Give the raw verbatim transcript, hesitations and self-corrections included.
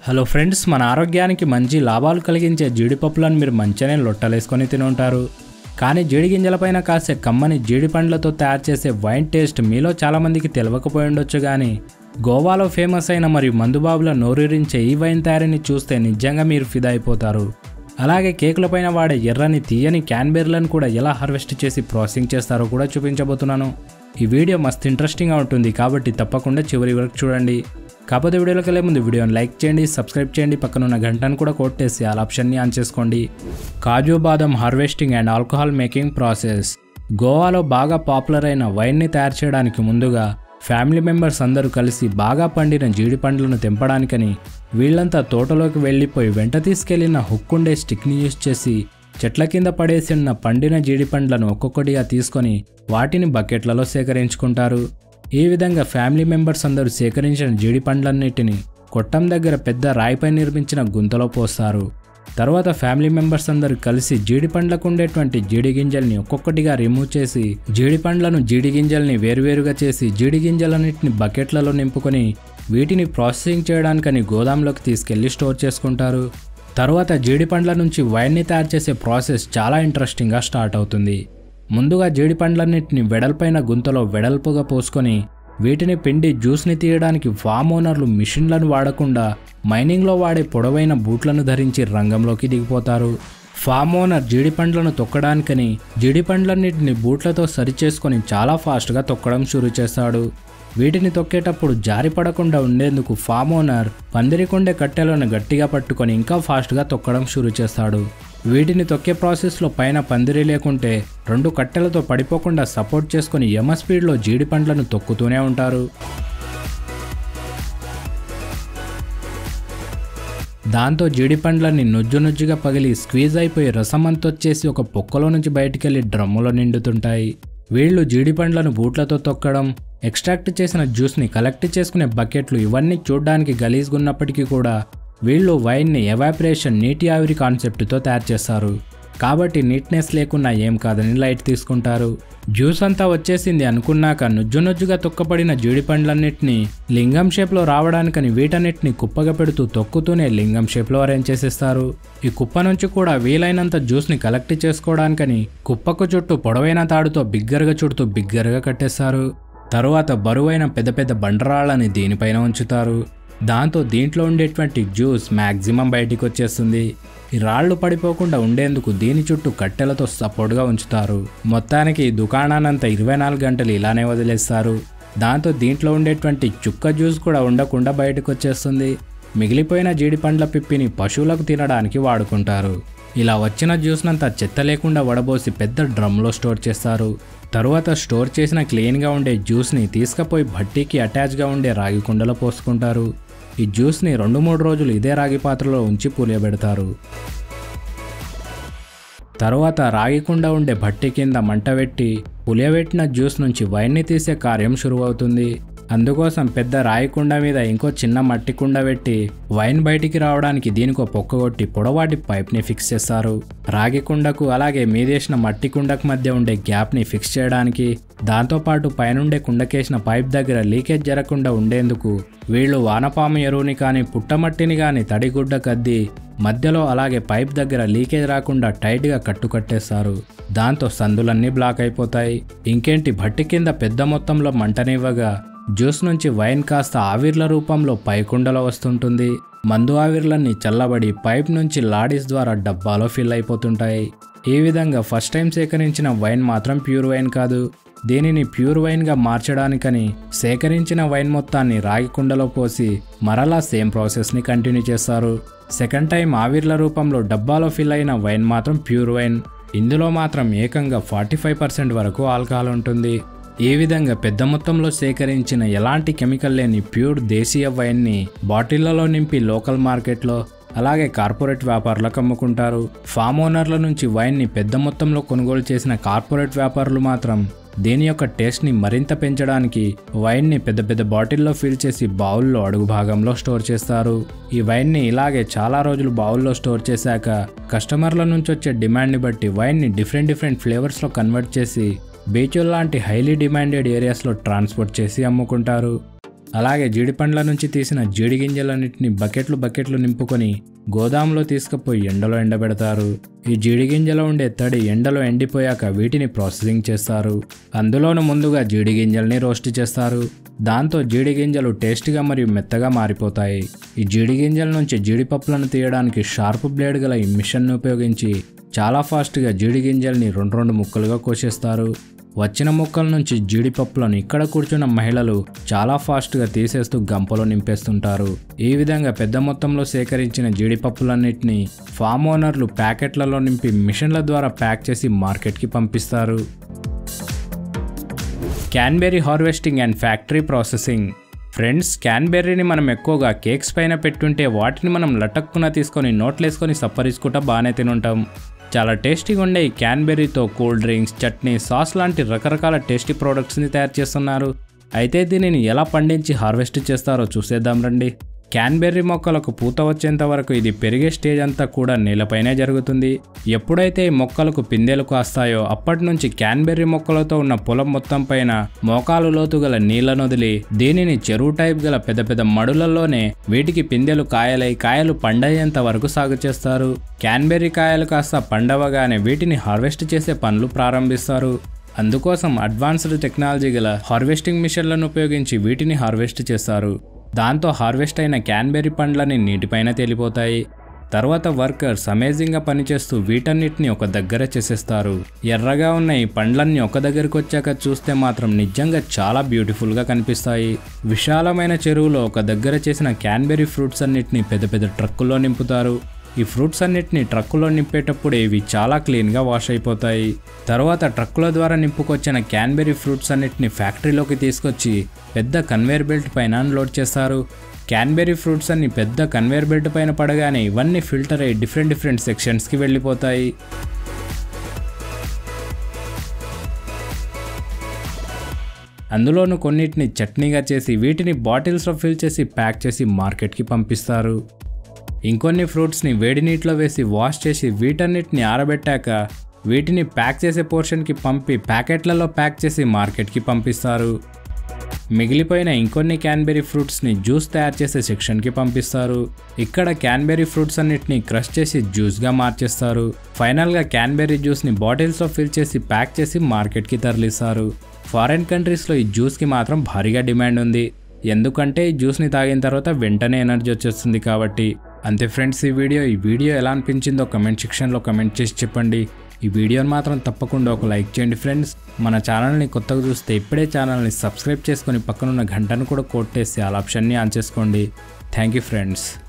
Hello friends, మన ఆరోగ్యానికి మంచి లాభాలు కలిగించే జీడిపప్పులను మీరు మంచిగానే లొట్టలేసుకొని తిని ఉంటారు. కానీ జీడి గింజలపైన కాసే కమ్మని జీడి పండ్లతో తయారు చేసే వైన్ టేస్ట్ మీలో చాలామందికి తెలియకపోయి ఉండొచ్చు. కానీ గోవాలో ఫేమస్ అయిన మరియు మందుబాబుల నోరూరించే ఈ వైన్ తయారీని చూస్తే నిజంగా మీరు ఫిదా అయిపోతారు. అలాగే కేకులపైన వాడే ఎర్రని తీయని క్యాన్బెర్లను కూడా ఎలా హార్వెస్ట్ చేసి ప్రాసెసింగ్ చేస్తారో కూడా చూపించబోతున్నాను. ఈ వీడియో మస్తు ఇంట్రెస్టింగ్గా ఉంటుంది కాబట్టి తప్పకుండా చివరి వరకు చూడండి. కాకపోతే వీడియోలోకి వెళ్ళే ముందు వీడియోని లైక్ చేయండి, సబ్స్క్రైబ్ చేయండి, పక్కన ఉన్న గంటను కూడా కొట్టేసి ఆల్ ఆప్షన్ని ఆన్ చేసుకోండి. కాజు బాదం harvesting and alcohol making process. గోవాలో బాగా పాపులర్ అయిన వైన్ని తయారు చేయడానికి ముందుగా ఫ్యామిలీ మెంబర్స్ అందరూ కలిసి బాగా పండిన జీడి పండ్లను తెంపడానికని వీళ్ళంతా తోటలోకి వెళ్ళిపోయి వెంట తీసుకెళ్లిన హుక్కుండే స్టిక్ని యూజ్ చేసి చెట్ల కింద పడేసి ఉన్న పండిన జీడి పండ్లను ఒక్కొక్కటిగా తీసుకొని వాటిని బకెట్లలో సేకరించుకుంటారు. ఈ విధంగా ఫ్యామిలీ మెంబర్స్ అందరూ సేకరించిన జీడి పండ్లన్నిటిని కొట్టం దగ్గర పెద్ద రాయిపై నిర్మించిన గుంతలో పోస్తారు. తర్వాత ఫ్యామిలీ మెంబర్స్ అందరూ కలిసి జీడి పండ్లకు ఉండేటువంటి జీడి గింజల్ని ఒక్కొక్కటిగా రిమూవ్ చేసి జీడి పండ్లను జీడి గింజల్ని వేరువేరుగా చేసి జీడి గింజలన్నింటిని బకెట్లలో నింపుకొని వీటిని ప్రాసెసింగ్ చేయడానికని గోదాంలోకి తీసుకెళ్లి స్టోర్ చేసుకుంటారు. తర్వాత జీడి పండ్ల నుంచి వైన్ని తయారు చేసే ప్రాసెస్ చాలా ఇంట్రెస్టింగ్గా స్టార్ట్ అవుతుంది. ముందుగా జీడి పండ్లన్నింటిని వెడల్పైన గుంతలో వెడల్పుగా పోసుకొని వీటిని పిండి జ్యూస్ని తీయడానికి ఫామ్ ఓనర్లు మిషన్లను వాడకుండా మైనింగ్లో వాడే పొడవైన బూట్లను ధరించి రంగంలోకి దిగిపోతారు. ఫామ్ ఓనర్ జీడి పండ్లను తొక్కడానికని జీడి పండ్లన్నింటిని బూట్లతో సరిచేసుకొని చాలా ఫాస్ట్గా తొక్కడం షురూ చేస్తాడు. వీటిని తొక్కేటప్పుడు జారిపడకుండా ఉండేందుకు ఫామ్ ఓనర్ పందిరికొండే కట్టెలను గట్టిగా పట్టుకొని ఇంకా ఫాస్ట్గా తొక్కడం షురూ చేస్తాడు. వీటిని తొక్కే ప్రాసెస్లో పైన పందిరి లేకుంటే రెండు కట్టెలతో పడిపోకుండా సపోర్ట్ చేసుకుని యమ స్పీడ్లో జీడి పండ్లను తొక్కుతూనే ఉంటారు. దాంతో జీడి పండ్లన్నీ నుజ్జు నుజ్జుగా పగిలి స్క్వీజ్ అయిపోయి రసమంతొచ్చేసి ఒక పొక్కలో నుంచి బయటికెళ్లి డ్రమ్ములో నిండుతుంటాయి. వీళ్ళు జీడి పండ్లను బూట్లతో తొక్కడం, ఎక్స్ట్రాక్ట్ చేసిన జ్యూస్ని కలెక్ట్ చేసుకునే బకెట్లు ఇవన్నీ చూడ్డానికి గలీజ్గా ఉన్నప్పటికీ కూడా వీళ్ళు వైన్ని ఎవాపరేషన్ నీటి ఆవిరి కాన్సెప్ట్తో తయారు చేస్తారు. కాబట్టి నీట్నెస్ లేకున్నా ఏం కాదని లైట్ తీసుకుంటారు. జ్యూస్ అంతా వచ్చేసింది అనుకున్నాక నుజ్జు నుజ్జుగా తొక్కపడిన జీడి పండ్లన్నింటినీ లింగం షేప్లో రావడానికని వీటన్నిటిని కుప్పగా పెడుతూ తొక్కుతూనే లింగం షేప్లో అరేంజ్ చేసేస్తారు. ఈ కుప్ప నుంచి కూడా వీలైనంత జ్యూస్ని కలెక్ట్ చేసుకోవడానికని కుప్పకు చుట్టూ పొడవైన తాడుతో బిగ్గరగా చుడుతూ బిగ్గరగా కట్టేస్తారు. తరువాత బరువైన పెద్ద పెద్ద బండరాళ్ళని దీనిపైన ఉంచుతారు. దాంతో దీంట్లో ఉండేటువంటి జ్యూస్ మ్యాక్సిమం బయటికి వచ్చేస్తుంది. ఈ రాళ్లు పడిపోకుండా ఉండేందుకు దీని చుట్టూ కట్టెలతో సపోర్ట్గా ఉంచుతారు. మొత్తానికి ఈ దుకాణానంతా ఇరవై నాలుగు గంటలు ఇలానే వదిలేస్తారు. దాంతో దీంట్లో ఉండేటువంటి చుక్క జ్యూస్ కూడా ఉండకుండా బయటకు వచ్చేస్తుంది. మిగిలిపోయిన జీడి పండ్ల పిప్పిని పశువులకు తినడానికి వాడుకుంటారు. ఇలా వచ్చిన జ్యూస్నంతా చెత్త లేకుండా వడబోసి పెద్ద డ్రమ్లో స్టోర్ చేస్తారు. తరువాత స్టోర్ చేసిన క్లీన్గా ఉండే జ్యూస్ని తీసుకుపోయి భట్టీకి అటాచ్గా ఉండే రాగి కుండలో పోసుకుంటారు. ఈ జ్యూస్ని రెండు మూడు రోజులు ఇదే రాగి పాత్రలో ఉంచి పులియబెడతారు. తరువాత రాగి కుండ ఉండే భట్టి కింద మంట పెట్టి పులియబెట్టిన జ్యూస్ నుంచి వైన్ని తీసే కార్యం షురువవుతుంది. అందుకోసం పెద్ద రాయి కుండ మీద ఇంకో చిన్న మట్టి కుండ పెట్టి వైన్ బయటికి రావడానికి దీనికో పొక్క కొట్టి పొడవాటి పైప్ని ఫిక్స్ చేస్తారు. రాగి కుండకు అలాగే మీదేసిన మట్టి కుండకు మధ్య ఉండే గ్యాప్ని ఫిక్స్ చేయడానికి, దాంతోపాటు పైనుండే కుండకేసిన పైప్ దగ్గర లీకేజ్ జరగకుండా ఉండేందుకు వీళ్ళు వానపాము ఎరువుని కానీ పుట్టమట్టిని కానీ తడిగుడ్డ కద్ది మధ్యలో అలాగే పైప్ దగ్గర లీకేజ్ రాకుండా టైట్గా కట్టుకట్టేస్తారు. దాంతో సందులన్నీ బ్లాక్ అయిపోతాయి. ఇంకేంటి, భట్టి కింద పెద్ద మొత్తంలో మంటనివ్వగా జ్యూస్ నుంచి వైన్ కాస్త ఆవిర్ల రూపంలో పైకుండలో వస్తుంటుంది. మందు ఆవిర్లన్నీ చల్లబడి పైప్ నుంచి లాడీస్ ద్వారా డబ్బాలో ఫిల్ అయిపోతుంటాయి. ఈ విధంగా ఫస్ట్ టైం సేకరించిన వైన్ మాత్రం ప్యూర్ వైన్ కాదు. దీనిని ప్యూర్ వైన్గా మార్చడానికని సేకరించిన వైన్ మొత్తాన్ని రాగి కుండలో పోసి మరలా సేమ్ ప్రాసెస్ని కంటిన్యూ చేస్తారు. సెకండ్ టైం ఆవిర్ల రూపంలో డబ్బాలో ఫిల్ అయిన వైన్ మాత్రం ప్యూర్ వైన్. ఇందులో మాత్రం ఏకంగా ఫార్టీ ఫైవ్ పర్సెంట్ వరకు ఆల్కహాల్ ఉంటుంది. ఈ విధంగా పెద్ద మొత్తంలో సేకరించిన ఎలాంటి కెమికల్ లేని ప్యూర్ దేశీయ వైన్ని బాటిళ్లలో నింపి లోకల్ మార్కెట్లో అలాగే కార్పొరేట్ వ్యాపారులకు అమ్ముకుంటారు. ఫామ్ ఓనర్ల నుంచి వైన్ని పెద్ద మొత్తంలో కొనుగోలు చేసిన కార్పొరేట్ వ్యాపారులు మాత్రం దీని యొక్క టేస్ట్ని మరింత పెంచడానికి వైన్ని పెద్ద పెద్ద బాటిల్లో ఫిల్ చేసి బౌల్లో అడుగు భాగంలో స్టోర్ చేస్తారు. ఈ వైన్ని ఇలాగే చాలా రోజులు బౌల్లో స్టోర్ చేశాక కస్టమర్ల నుంచి వచ్చే డిమాండ్ని బట్టి వైన్ని డిఫరెంట్ డిఫరెంట్ ఫ్లేవర్స్లో కన్వర్ట్ చేసి బీచుల్ లాంటి హైలీ డిమాండెడ్ ఏరియాస్లో ట్రాన్స్పోర్ట్ చేసి అమ్ముకుంటారు. అలాగే జీడిపండ్ల నుంచి తీసిన జీడి గింజలన్నింటినీ బకెట్లు బకెట్లు నింపుకొని గోదాంలో తీసుకుపోయి ఎండలో ఎండబెడతారు. ఈ జీడి గింజలో ఉండే తడి ఎండలో ఎండిపోయాక వీటిని ప్రాసెసింగ్ చేస్తారు. అందులోనూ ముందుగా జీడి గింజల్ని రోస్ట్ చేస్తారు. దాంతో జీడి గింజలు టేస్టీగా మరియు మెత్తగా మారిపోతాయి. ఈ జీడి గింజల నుంచి జీడిపప్పులను తీయడానికి షార్ప్ బ్లేడ్ గల ఈ మిషన్ను ఉపయోగించి చాలా ఫాస్ట్గా జీడి గింజల్ని రెండు రెండు ముక్కలుగా కోసేస్తారు. వచ్చిన ముక్కల నుంచి జీడిపప్పులను ఇక్కడ కూర్చున్న మహిళలు చాలా ఫాస్ట్గా తీసేస్తూ గంపలో నింపేస్తుంటారు. ఈ విధంగా పెద్ద మొత్తంలో సేకరించిన జీడిపప్పులన్నింటినీ ఫామ్ ఓనర్లు ప్యాకెట్లలో నింపి మిషన్ల ద్వారా ప్యాక్ చేసి మార్కెట్కి పంపిస్తారు. Cranberry harvesting and factory processing. Friends, క్యాన్బెర్రీని మనం ఎక్కువగా కేక్స్ పైన పెట్టుంటే వాటిని మనం లటక్కున తీసుకొని నోట్లేసుకొని సప్పరించుకుంటా బాగానే తినుంటాం. చాలా టేస్టీగా ఉండే ఈ క్యాన్బెర్రీతో కూల్ డ్రింక్స్, చట్నీ, సాస్ లాంటి రకరకాల టేస్టీ ప్రోడక్ట్స్ని తయారు చేస్తున్నారు. అయితే దీనిని ఎలా పండించి హార్వెస్ట్ చేస్తారో చూసేద్దాం రండి. క్యాన్బెర్రీ మొక్కలకు పూత వచ్చేంత వరకు ఇది పెరిగే స్టేజ్ అంతా కూడా నేలపైనే జరుగుతుంది. ఎప్పుడైతే ఈ మొక్కలకు పిందెలు కాస్తాయో అప్పటి నుంచి క్యాన్బెర్రీ మొక్కలతో ఉన్న పొలం మొత్తం పైన మోకాలు లోతు గల నీళ్లను వదిలి దీనిని చెరువు టైప్ గల పెద్ద పెద్ద మడులలోనే వీటికి పిందెలు కాయలై కాయలు పండయ్యేంత వరకు సాగు చేస్తారు. క్యాన్బెర్రీ కాయలు కాస్త పండవగానే వీటిని హార్వెస్ట్ చేసే పనులు ప్రారంభిస్తారు. అందుకోసం అడ్వాన్స్డ్ టెక్నాలజీ గల హార్వెస్టింగ్ మిషన్లను ఉపయోగించి వీటిని హార్వెస్ట్ చేస్తారు. దాంతో హార్వెస్ట్ అయిన క్యాన్బెర్రీ పండ్లని నీటిపైన తేలిపోతాయి. తర్వాత వర్కర్స్ అమేజింగ్గా పనిచేస్తూ వీటన్నిటిని ఒక దగ్గర చేసేస్తారు. ఎర్రగా ఉన్న ఈ పండ్లన్నీ ఒక దగ్గరికి వచ్చాక చూస్తే మాత్రం నిజంగా చాలా బ్యూటిఫుల్గా కనిపిస్తాయి. విశాలమైన చెరువులో ఒక దగ్గర చేసిన క్యాన్బెర్రీ ఫ్రూట్స్ అన్నిటిని పెద్ద పెద్ద ట్రక్కుల్లో నింపుతారు. ఈ ఫ్రూట్స్ అన్నిటిని ట్రక్కులో నింపేటప్పుడు ఇవి చాలా క్లీన్గా వాష్ అయిపోతాయి. తర్వాత ట్రక్కుల ద్వారా నింపుకొచ్చిన క్యాన్బెర్రీ ఫ్రూట్స్ అన్నిటిని ఫ్యాక్టరీలోకి తీసుకొచ్చి పెద్ద కన్వేయర్ బెల్ట్ పైన అన్లోడ్ చేస్తారు. క్యాన్బెర్రీ ఫ్రూట్స్ అన్ని పెద్ద కన్వేయర్ బెల్ట్ పైన పడగానే ఇవన్నీ ఫిల్టర్ అయ్యి డిఫరెంట్ డిఫరెంట్ సెక్షన్స్కి వెళ్ళిపోతాయి. అందులోనూ కొన్నిటిని చట్నీగా చేసి వీటిని బాటిల్స్లో ఫిల్ చేసి ప్యాక్ చేసి మార్కెట్కి పంపిస్తారు. ఇంకొన్ని ఫ్రూట్స్ని వేడి నీటిలో వేసి వాష్ చేసి వీటన్నిటిని ఆరబెట్టాక వీటిని ప్యాక్ చేసే పోర్షన్కి పంపి ప్యాకెట్లలో ప్యాక్ చేసి మార్కెట్కి పంపిస్తారు. మిగిలిపోయిన ఇంకొన్ని క్యాన్బెర్రీ ఫ్రూట్స్ని జ్యూస్ తయారు చేసే సెక్షన్కి పంపిస్తారు. ఇక్కడ క్యాన్బెర్రీ ఫ్రూట్స్ అన్నిటిని క్రష్ చేసి జ్యూస్గా మార్చేస్తారు. ఫైనల్గా క్యాన్బెర్రీ జ్యూస్ని బాటిల్స్లో ఫిల్ చేసి ప్యాక్ చేసి మార్కెట్కి తరలిస్తారు. ఫారెన్ కంట్రీస్లో ఈ జ్యూస్కి మాత్రం భారీగా డిమాండ్ ఉంది. ఎందుకంటే ఈ జ్యూస్ని తాగిన తర్వాత వెంటనే ఎనర్జీ వచ్చేస్తుంది కాబట్టి. అంతే ఫ్రెండ్స్, ఈ వీడియో ఈ వీడియో ఎలా అనిపించిందో కమెంట్ సెక్షన్లో కమెంట్ చేసి చెప్పండి. ఈ వీడియోని మాత్రం తప్పకుండా ఒక లైక్ చేయండి ఫ్రెండ్స్. మన ఛానల్ని కొత్తగా చూస్తే ఇప్పుడే ఛానల్ని సబ్స్క్రైబ్ చేసుకొని పక్కనున్న గంటను కూడా కొట్టేసి ఆల్ ఆప్షన్ని ఆన్ చేసుకోండి. Thank you friends.